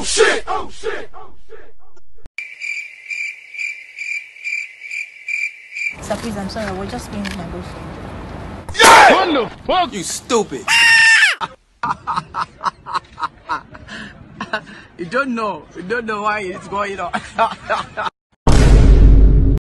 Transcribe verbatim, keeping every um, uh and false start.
Oh shit! Oh shit! Oh shit! Sir, please, I'm sorry. We're just being negotiating. Yeah! What the fuck? You stupid. You don't know. You don't know why it's going on.